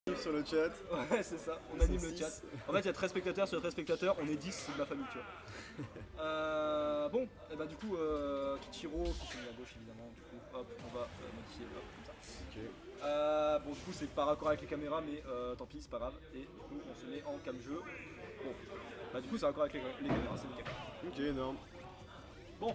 Sur le chat. Ouais, c'est ça, on anime le chat. En fait, il y a 13 spectateurs, sur les 13 spectateurs, on est 10, c'est de ma famille, tu vois. Bon, et bah du coup, Kichiro, qui se met à gauche évidemment, du coup, hop, on va modifier, hop, comme ça. Ok. Bon, du coup, c'est pas raccord avec les caméras, mais tant pis, c'est pas grave. Et du coup, on se met en cam jeu. Bon, bah du coup, c'est raccord avec les caméras, c'est nickel. Ok, énorme. Bon,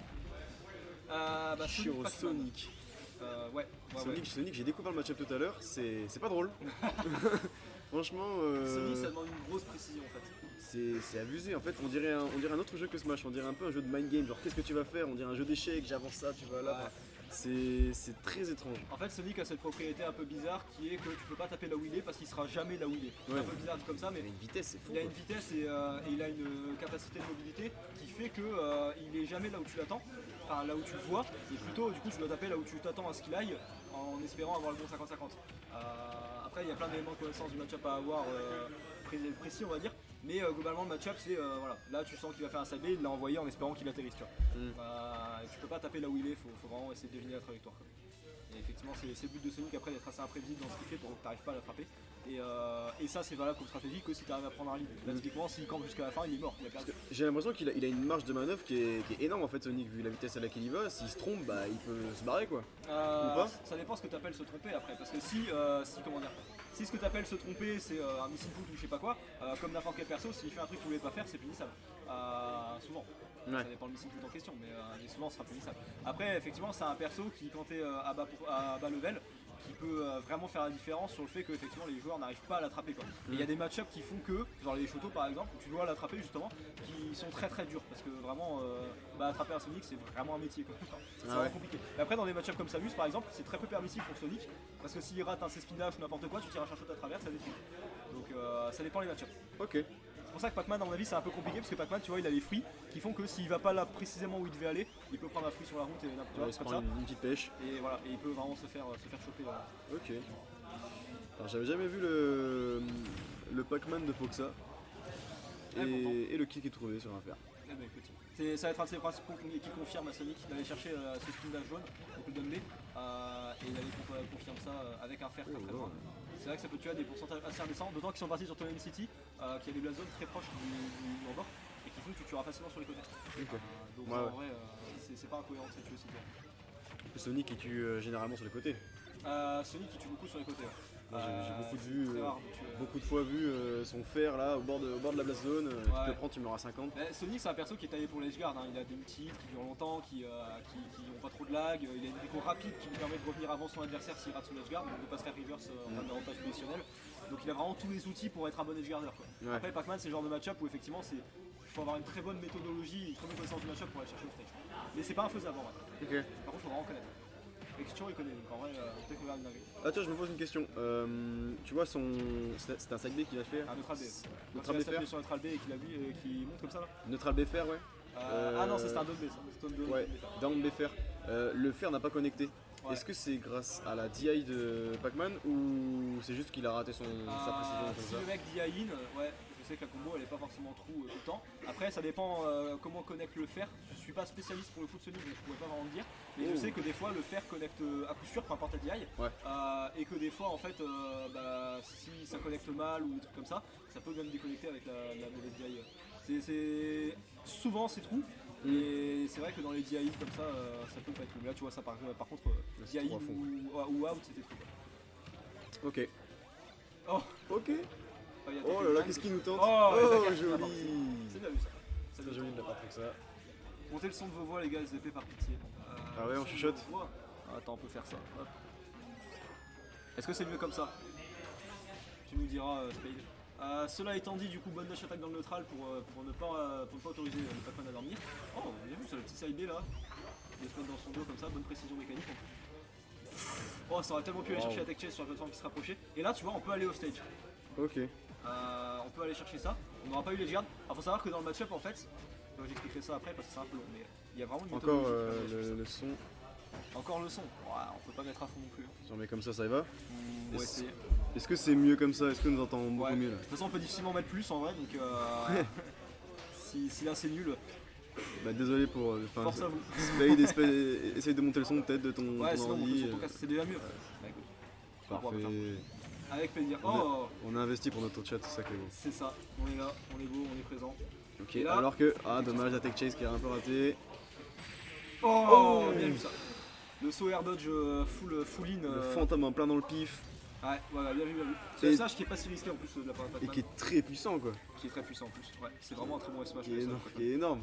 bah Kichiro Sonic. Ouais, Sonic, j'ai découvert le match-up tout à l'heure, c'est pas drôle. Franchement, Sonic, ça demande une grosse précision en fait. c'est abusé. En fait, on dirait un autre jeu que Smash. On dirait un peu un jeu de mind game. Genre, qu'est-ce que tu vas faire? On dirait un jeu d'échecs. J'avance ça, tu vas là. Ouais. C'est très étrange. En fait, Sonic a cette propriété un peu bizarre qui est que tu peux pas taper là où il est parce qu'il sera jamais là où il est. C'est un peu bizarre dit comme ça, mais Il a une vitesse, c'est fou. il a une vitesse et il a une capacité de mobilité qui fait que il est jamais là où tu l'attends, enfin là où tu le vois, et plutôt du coup tu dois taper là où tu t'attends à ce qu'il aille en espérant avoir le bon 50-50. Après, il y a plein d'éléments de connaissance du match-up à avoir précis, on va dire. Mais globalement, le match-up, c'est voilà, là tu sens qu'il va faire un side B, il l'a envoyé en espérant qu'il atterrisse. Tu vois. Tu peux pas taper là où il est, faut vraiment essayer de deviner la trajectoire. Et effectivement, c'est le but de Sonic après d'être assez imprévisible dans ce qu'il fait pour que tu n'arrives pas à l'attraper. Et ça, c'est valable comme stratégie que si tu arrives à prendre un lead. Là, typiquement, s'il campe jusqu'à la fin, il est mort. Il a perdu. J'ai l'impression qu'il a une marge de manœuvre qui est énorme en fait, Sonic, vu la vitesse à laquelle il va. S'il se trompe, bah il peut se barrer quoi. Ou pas? Ça dépend ce que tu appelles se tromper après. Parce que si comment dire, si ce que tu appelles se tromper, c'est un missile boot ou je sais pas quoi, comme n'importe quel perso, s'il fait un truc qu'il voulait pas faire, c'est punissable. Souvent. Ça dépend le missile boot en question, mais souvent, ce sera punissable. Après, effectivement, c'est un perso qui, quand tu es à bas level, qui peut vraiment faire la différence sur le fait que effectivement les joueurs n'arrivent pas à l'attraper quoi. Et il y a des match-ups qui font que, genre les Shoto par exemple, où tu dois l'attraper justement, qui sont très durs parce que vraiment attraper un Sonic c'est vraiment un métier quoi. C'est vraiment compliqué. Mais après dans des match-ups comme Samus par exemple, c'est très peu permissif pour Sonic parce que s'il rate un C-spin dash ou n'importe quoi, tu tires un shot à travers, ça détruit. Donc ça dépend les match-ups. Ok. C'est pour ça que Pac-Man, à mon avis, c'est un peu compliqué parce que Pac-Man, tu vois, il a les fruits qui font que s'il va pas là précisément où il devait aller, il peut prendre un fruit sur la route et n'importe Il se prend une petite pêche. Et voilà, et il peut vraiment se faire choper. Voilà. Ok. Alors j'avais jamais vu le Pac-Man de Foxa. Et le kill qui est trouvé sur un fer. Eh ben, écoute, ça va être un de ses principaux qui confirme à Sonic d'aller chercher ce spin dash jaune, donc le dumb B, et il avait confirme ça avec un fer très fort. C'est vrai que ça peut tuer à des pourcentages assez indécents, d'autant qu'ils sont partis sur Tolen City, qui a des blast zones très proches du rebord, et qui font que tu tueras facilement sur les côtés. Donc en vrai, c'est pas incohérent de se tuer aussi bien. Sonic il tue généralement sur les côtés. Sonic il tue beaucoup sur les côtés. J'ai beaucoup de fois vu son fer là au bord de la blast zone, tu te le prends, tu meurs à 50. Sonic c'est un perso qui est taillé pour les edgeguards, il a des ultis qui durent longtemps, qui ont pas trop de lag, il a une déco rapide qui lui permet de revenir avant son adversaire s'il rate son edgeguard, donc de pas se faire reverse en termes d'avantage positionnel. Donc il a vraiment tous les outils pour être un bon edgeguarder. Après Pac-Man c'est le genre de match-up où effectivement il faut avoir une très bonne méthodologie, une très bonne connaissance du match-up pour aller chercher au stage. Mais c'est pas infaisable en vrai. Par contre il faut vraiment connaître. Question il connaît, donc en vrai peut-être qu'on verra une dinguerie. Tiens, je me pose une question. Tu vois c'est un sac B qu'il a fait. Un neutral B. Neutral B fer sur neutral B et qu'il monte comme ça là. Neutral B fer ouais. Non c'est un down B ça. Ouais, down B fer. Le fer n'a pas connecté. Ouais. Est-ce que c'est grâce à la DI de Pac-Man ou c'est juste qu'il a raté sa précision comme si ça? Le mec DI in, ouais, je sais que la combo elle est pas forcément true tout le temps. Après ça dépend comment connecte le fer. Je suis pas spécialiste pour le coup de Sonic donc je pourrais pas vraiment le dire. Mais je sais que des fois le fer connecte à coup sûr, peu importe la DI. Et que des fois en fait si ça connecte mal ou des trucs comme ça peut même déconnecter avec la mauvaise DI. Souvent c'est true. Et c'est vrai que dans les DI comme ça peut pas être true. Là tu vois ça par contre DI ou out c'était true. Ok. Oh ok. Oh là là, qu'est-ce qui nous tente? Oh joli. C'est bien vu ça. C'est joli de la part de ça. Montez le son de vos voix les gars, les épées par pitié. Ah ouais, on chuchote. Attends, on peut faire ça. Est-ce que c'est mieux comme ça? Tu nous diras, Spade. Cela étant dit, du coup, bonne dash attaque dans le neutral pour ne pas autoriser le Pac-Man à dormir. Oh, vous avez vu ça, le petit side B là? Il se mettre dans son dos comme ça, bonne précision mécanique en plus. Oh, ça aurait tellement pu aller chercher la tech chase sur la plateforme qui se rapprochait. Et là, tu vois, on peut aller au stage. Ok. On peut aller chercher ça. On n'aura pas eu les gardes. Alors, faut savoir que dans le match-up, en fait, j'expliquerai ça après parce que c'est un peu long, mais il y a vraiment une méthodologie. Encore le son. Encore le son. Ouais, on peut pas mettre à fond non plus. Si on met comme ça y va. Est-ce que c'est mieux comme ça? Est-ce que nous entendons beaucoup mieux là? De toute façon, on peut difficilement mettre plus en vrai, donc si là c'est nul. Bah désolé pour. Force à vous. Spade, essaye de monter le son peut-être de ton ordi. Ouais, c'est déjà mieux. Parfait. Avec plaisir. Oh, on a investi pour notre chat, c'est ça qui est beau. c'est ça, on est là, on est beau, on est présent. Ok, Et là- alors que. Ah, dommage, la tech chase qui a un peu raté. Oh, bien vu ça. Le saut air dodge full in. Le fantôme en plein dans le pif. Ouais, voilà, bien vu, bien vu. Et- C'est le smash qui est pas si risqué en plus de la part de Et Pac-Man, qui est très puissant, quoi. qui est très puissant en plus. Ouais, c'est vraiment un très bon F smash. Qui est pour ça, énorme. Pac-Man. Qui est énorme.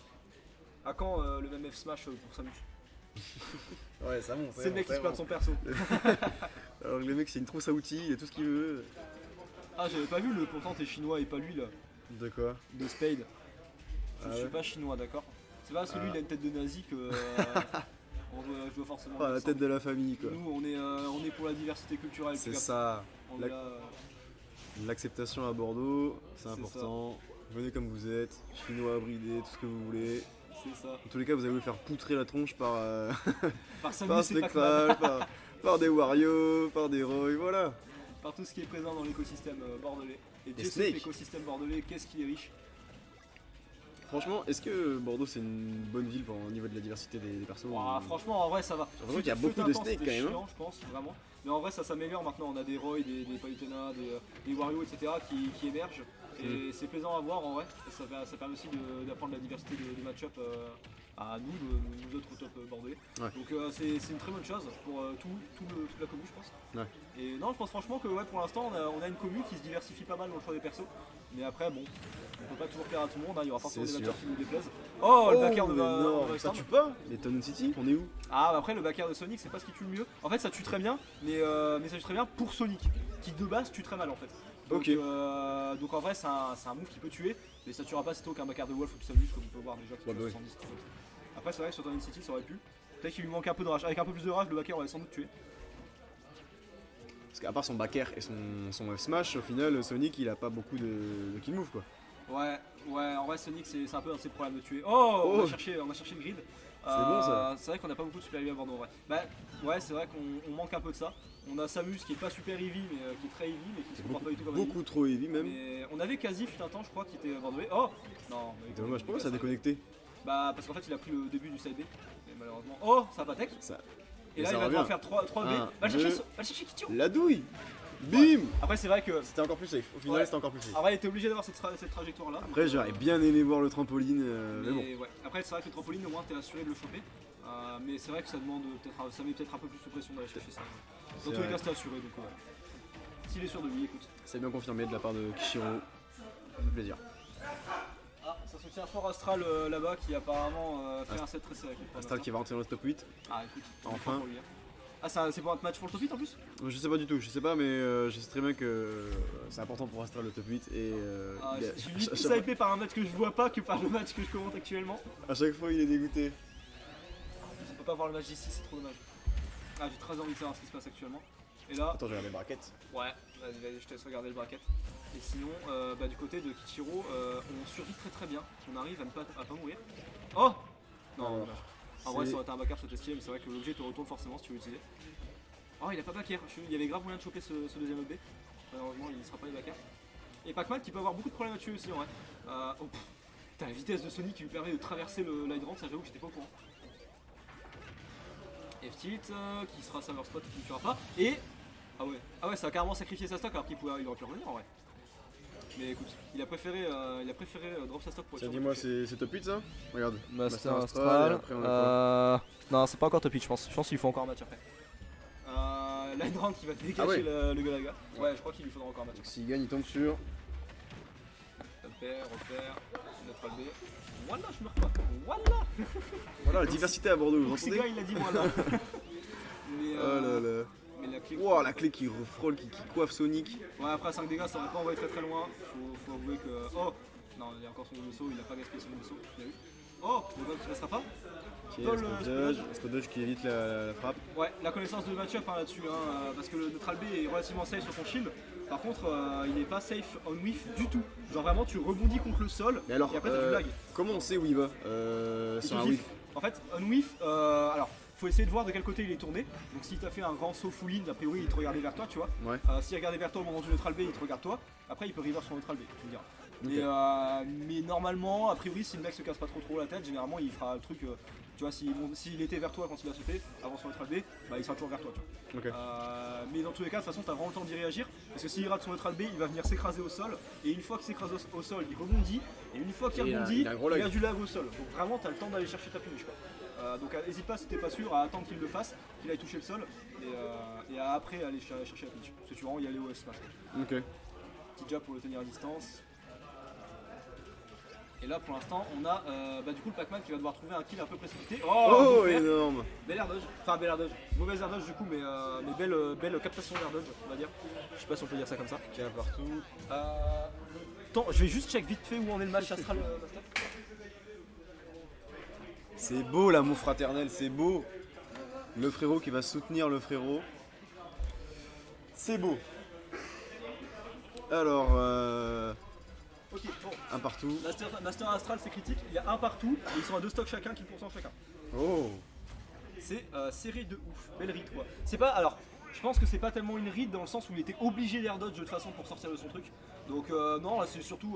À quand le même F smash pour Samus? Ouais, ça monte. C'est le mec qui se plaint de son perso. Alors que le mec, c'est une trousse à outils, il a tout ce qu'il veut. Ah, j'avais pas vu le pourtant t'es chinois et pas lui là, De quoi? de Spade. Je Ah suis ouais. pas chinois, d'accord? C'est pas parce que lui Ah. il a une tête de nazi que je dois forcément. Ah, le la tête de la famille, quoi. Nous on est pour la diversité culturelle. C'est puis ça. on est La- là, L'acceptation à Bordeaux, c'est C'est important. Venez comme vous êtes, chinois, bridés, tout ce que vous voulez. c'est ça. En tous les cas, vous allez vous faire poutrer la tronche par, Par Samus par et Pac-Man, Spectral, par des Wario, par des Roy, voilà. par tout ce qui est présent dans l'écosystème bordelais. Et Dieu sait Snake. que l'écosystème bordelais, qu'est-ce qu'il est riche. Franchement, est-ce que Bordeaux c'est une bonne ville au niveau de la diversité des persos? Ouah, franchement, en vrai, ça va. J'ai l'impression qu'il y a Fut beaucoup un de temps, snakes, c'était quand même, hein. chiant, je pense, vraiment. Mais en vrai, ça s'améliore maintenant. On a des Roy, des Palutena, des Wario, etc. qui émergent. Et c'est plaisant à voir en vrai. Et ça permet aussi d'apprendre la diversité des match-up à nous autres top bordelais. Ouais. Donc c'est une très bonne chose pour toute la commune, je pense. Ouais. Et non, je pense franchement que ouais, pour l'instant, on a une commune qui se diversifie pas mal dans le choix des persos. Mais après, bon, on peut pas toujours plaire à tout le monde. Hein. Il y aura forcément C'est des sûr. match-ups qui nous déplaisent. Oh, le backer de mais non, ça Storm. tue pas? Les Town City, on est où? Ah, bah après, le backer de Sonic, c'est pas ce qui tue le mieux. En fait, ça tue très bien, mais ça tue très bien pour Sonic, qui de base tue très mal en fait. Donc, Ok. donc en vrai, c'est un move qui peut tuer, mais ça tuera pas sitôt qu'un backer de Wolf ou de Samus, comme on peut voir déjà qui Ouais, tue bah oui. 70. Après, c'est vrai que sur Town City, ça aurait pu. Peut-être qu'il lui manque un peu de rage. Avec un peu plus de rage, le backer aurait sans doute tué. Parce qu'à part son backer et son F smash, au final, Sonic il a pas beaucoup de kill move, quoi. Ouais, en vrai, Sonic, c'est un peu un de ses problèmes de tuer. Oh, Oh. on a cherché le grid. C'est bon, ça. C'est vrai qu'on a pas beaucoup de super heavy à Bordeaux en vrai. Bah ouais, c'est vrai qu'on manque un peu de ça. On a Samus qui est pas super heavy, mais qui est très heavy, mais qui se comporte pas du tout comme Beaucoup trop heavy heavy. même. Mais on avait quasi fut un temps, je crois, qui était bordelais. Oh non, mais Dommage, pourquoi ça a déconnecté? Bah parce qu'en fait il a pris le début du side B. Et malheureusement. Oh, ça va tech. Ça... Et là ça il va revient. devoir faire 3 B. Un, Va le chercher, deux. va le chercher Kitio. La douille! Bim! Après c'est vrai que. C'était encore plus safe, au final Ouais. c'était encore plus safe. En vrai il était obligé d'avoir cette trajectoire là. Après j'aurais bien aimé voir le trampoline, mais bon. Ouais. Après c'est vrai que le trampoline au moins t'es assuré de le choper. Mais c'est vrai que ça demande peut-être, ça met peut-être un peu plus sous pression d'aller chercher ça. Dans tous les vrai. cas c'était assuré donc s'il est sûr de lui, écoute. C'est bien confirmé de la part de Kishiro. Ça fait plaisir. Ah, ça soutient fort Astral là-bas qui apparemment fait un set très serré. Astral qui va rentrer dans le top 8. Ah écoute, Enfin. pour lui, hein. Ah c'est pour un match pour le top 8 en plus? Je sais pas du tout, je sais pas, mais je sais très bien que c'est important pour Astral le top 8 et Ah, il est- je suis à limite chaque plus hypé par un match que je vois pas que par le match que je commente actuellement. à chaque fois il est dégoûté. Je peux pas voir le match d'ici, c'est trop dommage. Ah j'ai très envie de savoir ce qui se passe actuellement. Et là, Attends, je regarde les brackets. ouais, vas-y, je te laisse regarder le bracket. Et sinon, du côté de Kichiro, on survit très bien. On arrive à pas mourir. Oh non, Alors, dommage. En vrai, c'est- ça aurait été un backer, c'était stylé, mais c'est vrai que l'objet te retourne forcément si tu veux l'utiliser. Oh, il a pas backer. Il y avait grave moyen de choper ce deuxième OB. Malheureusement, il ne sera pas les backers. Et Pac-Man qui peut avoir beaucoup de problèmes à tuer aussi en vrai. Oh, pff. T'as la vitesse de Sonic qui lui permet de traverser le l'hydrant, ça j'avoue que j'étais pas au courant. F-tilt qui sera Summer Spot qui ne tuera pas. Et. Ah ouais, ça a carrément sacrifié sa stock alors qu'il aurait pu revenir en vrai. Mais écoute, il a préféré drop sa stock pour Tiens, être dis-moi, sûr. c'est top 8 ça? Regarde. Master et Astral. après, on a Non, c'est pas encore top 8, je pense. Je pense qu'il faut encore un match après. L'hydrant qui va dégager Ah ouais. le Galaga. Ouais, je crois qu'il lui faudra encore un match. Donc s'il gagne, il tombe sur. Repère, neutral B. Voilà, je meurs pas. Voilà. Voilà, la diversité à Bordeaux, vous Donc ce entendez? gars il a dit voilà. Mais, Oh là là. mais la clé. Wow, la clé qui frôle, qui coiffe Sonic. Ouais, après 5 dégâts, ça aurait pas envoyé très loin. Faut avouer que. Oh non, il y a encore son double saut, il a pas gaspillé son double saut. Bien vu. Oh, le bug qui passera pas. Ok, Dans le Astro Dodge qui évite la frappe. Ouais, la connaissance de match-up là-dessus, parce que le neutral B est relativement safe sur son shield. Par contre, il n'est pas safe on whiff du tout. Genre vraiment, tu rebondis contre le sol Mais alors, et après t'as du lag. comment on sait où il va Il sur te un whiff. whiff? En fait, on whiff, alors faut essayer de voir de quel côté il est tourné. Donc s'il t'a fait un grand saut full in, a priori il te regardait vers toi, tu vois. Ouais. S'il regardait vers toi au moment du neutral B, il te regarde toi. Après, il peut reverse son neutral B, tu me diras. Ok. Mais normalement, a priori, si le mec se casse pas trop la tête, généralement il fera le truc. Tu vois, s'il était vers toi quand il a sauté, avant son neutral B, bah il sera toujours vers toi. Tu vois. Ok. Mais dans tous les cas, de toute façon, t'as vraiment le temps d'y réagir. Parce que s'il rate son neutral B, il va venir s'écraser au sol. Et une fois qu'il s'écrase au sol, il rebondit. Et une fois qu'il rebondit, il a du lag au sol. Donc vraiment, t'as le temps d'aller chercher ta punish, quoi. Donc n'hésite pas si t'es pas sûr à attendre qu'il le fasse, qu'il aille toucher le sol. Et à après aller chercher la punish. Parce que tu vas vraiment y aller au smash. Ok. Petit jab pour le tenir à distance. Et là pour l'instant on a du coup le Pac-Man qui va devoir trouver un kill un peu précipité. Oh énorme. Bel air dodge, enfin bel air dodge, mauvaise air dodge du coup mais belle captation d'air dodge on va dire. Je sais pas si on peut dire ça comme ça. Qui a partout. Attends, je vais juste check vite fait où en est le match Astral Master. C'est beau l'amour fraternel, c'est beau. Le frérot qui va soutenir le frérot. C'est beau. Alors Ok, bon. un partout. Master Astral c'est critique, il y a un partout et ils sont à 2 stocks chacun, kill % chacun. Oh. C'est serré de ouf, belle read quoi. C'est pas, alors, je pense que c'est pas tellement une read dans le sens où il était obligé d'air dodge de toute façon pour sortir de son truc. Donc non, là c'est surtout,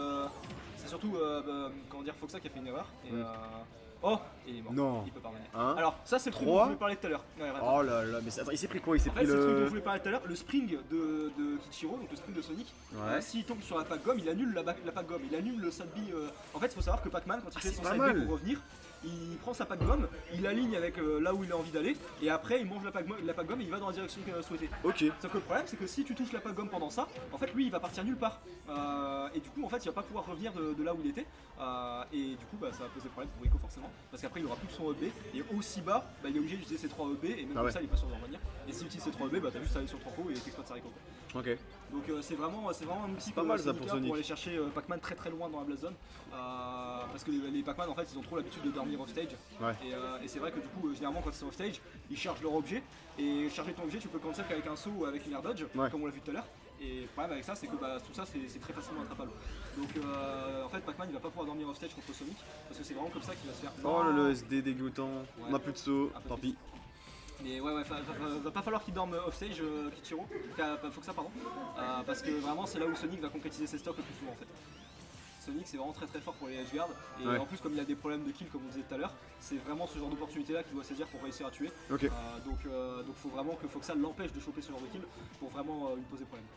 comment dire, Foxa qui a fait une erreur. Et, oh, il est mort. Non. Il peut pas revenir. Hein Alors ça c'est le truc dont je voulais parler tout à l'heure. Ouais, oh là là, mais attends, il s'est pris quoi? Il s'est en fait, pris c'est le truc dont je le... voulais parler tout à l'heure, le spring de Kichiro, donc le spring de Sonic. Ouais. S'il tombe sur la pack gomme, il annule la pack gomme, il annule le side B. En fait, il faut savoir que Pac-Man, quand il fait son pas side mal. B pour revenir, il prend sa pack gomme, il aligne avec là où il a envie d'aller, et après il mange la pack gomme et il va dans la direction souhaitée. Ok. Sauf que le problème, c'est que si tu touches la pack gomme pendant ça, en fait, lui il va partir nulle part. Et du coup, en fait, il va pas pouvoir revenir de là où il était. Et du coup, ça va poser problème pour Rico forcément, parce qu'après il aura plus son EB, et aussi bas, il est obligé d'utiliser ses 3 EB, et même comme ça, il est pas sûr de revenir. Et s'il utilise ses 3 EB, t'as juste à aller sur le trampo et t'exploites sa Rico. Ok. Donc c'est vraiment un outil pas mal ça pour Sonic. pour aller chercher Pac-Man très très loin dans la blast zone. Parce que les Pac-Man en fait ils ont trop l'habitude de dormir off stage. Ouais. Et c'est vrai que du coup généralement quand ils sont off stage ils chargent leur objet. Et charger ton objet tu peux le cancel qu'avec un saut ou avec une air dodge comme on l'a vu tout à l'heure. Et le problème avec ça c'est que tout ça c'est très facilement attrapable. Donc en fait Pac-Man il va pas pouvoir dormir off stage contre Sonic. Parce que c'est vraiment comme ça qu'il va se faire. Oh le SD dégoûtant. Ouais. On a plus de saut, tant pis. Mais ouais, va pas falloir qu'il dorme offstage, Kichiro, Foxa pardon, parce que vraiment c'est là où Sonic va concrétiser ses stocks le plus souvent en fait. Sonic c'est vraiment très très fort pour les edgeguards et en plus comme il a des problèmes de kill comme on disait tout à l'heure, c'est vraiment ce genre d'opportunité là qu'il doit saisir pour réussir à tuer. Ok. Donc faut vraiment que Foxa l'empêche de choper ce genre de kill pour vraiment lui poser problème.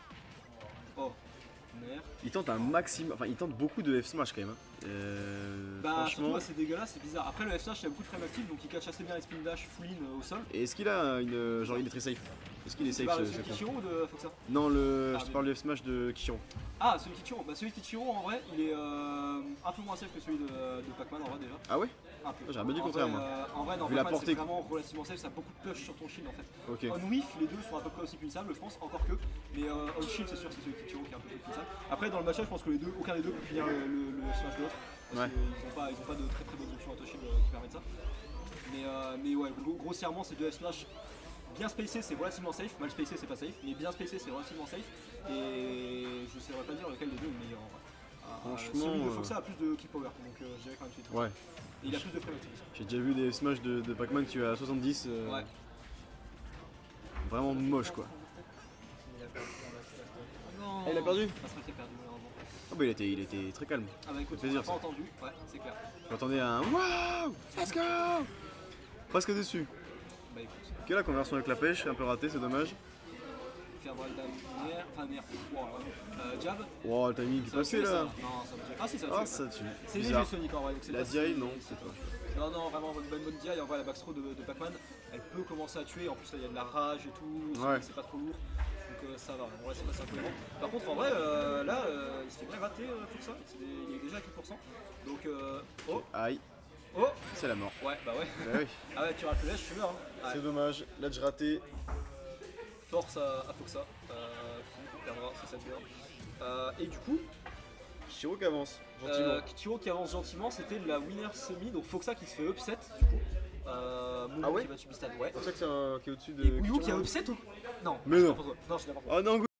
Oh. Merde. Il tente un maximum, enfin il tente beaucoup de F-Smash quand même. Franchement c'est dégueulasse, c'est bizarre. Après le F-Smash il y a beaucoup de frame actifs donc il catch assez bien les spin dash full in au sol. Et est-ce qu'il a une... genre il est très safe? Est-ce qu'il est safe ce de Kichiro ou de Foxa? Non je te parle du F-Smash de Kichiro. Ah celui de Kichiro, celui de Kichiro en vrai il est un peu moins safe que celui de Pac-Man en vrai déjà. Ah ouais? Un peu. J'aurais bien dit le contraire moi. En vrai, vu la portée c'est vraiment relativement safe, ça a beaucoup de push sur ton shield en fait. Ok. On whiff, les deux sont à peu près aussi punissables, je pense, encore que. Mais on shield, c'est sûr, c'est celui de Kichiro qui est un peu plus punissable. Après, dans le match-up, je pense que aucun des deux peut finir le smash de l'autre. Parce qu'ils ont pas de très très bonnes options auto-shield qui permettent ça. Mais ouais, grossièrement, ces deux F-Smash bien spacé, c'est relativement safe. Mal spacé, c'est pas safe. Mais bien spacé, c'est relativement safe. Et je ne saurais pas dire lequel des deux est le meilleur en vrai. Franchement, celui de Foxa a plus de kill power, donc je dirais quand même celui de ouais. Et il a plus de frame active. J'ai déjà vu des smash de Pac-Man qui à 70. Ouais. Vraiment moche quoi. Non. Il a perdu. Astral qui a perdu malheureusement. Ah bah il était très calme. Ah bah écoute, ça fait plaisir, on l'a pas entendu, ouais, c'est clair. J'entendais un waouh, let's go. Presque déçu. Bah écoute. Ok, la conversion avec la pêche, un peu raté, c'est dommage. Faire voir le dernier, enfin merde, jab. Wow, le timing est passé là. Non, ça me tue. Ah si, ça Ah, tue. ça tue. C'est léger Bizarre. Sonic en vrai. Donc La DI, non, c'est toi. Non, vraiment une bonne DI. En vrai, la backthrow de Pac-Man, elle peut commencer à tuer. En plus, là, il y a de la rage et tout. Ouais. C'est pas trop lourd. Donc ça va. En vrai, c'est pas ça incohérent. Par contre, en vrai, là, il se fait bien rater Foxa. Il est déjà à 4%. Donc, oh. Aïe. Oh. C'est la mort. Ouais, bah ouais. Bah oui. Ah ouais, tu rates le lèche, je suis mort. Hein. Ouais. C'est dommage. L'edge raté. Force à Foxa. Qui perdra, c'est cette bien. Et du coup. Kichiro qui avance, gentiment. Kichiro qui avance gentiment, c'était la winner semi, donc Foxa qui se fait upset du coup. Ah ouais, qui va Subistad, ouais. C'est pour ça que c'est un qui est au-dessus de. Et Guyu qui a upset ou. Non, mais non. Non, je l'ai pas. Oh non,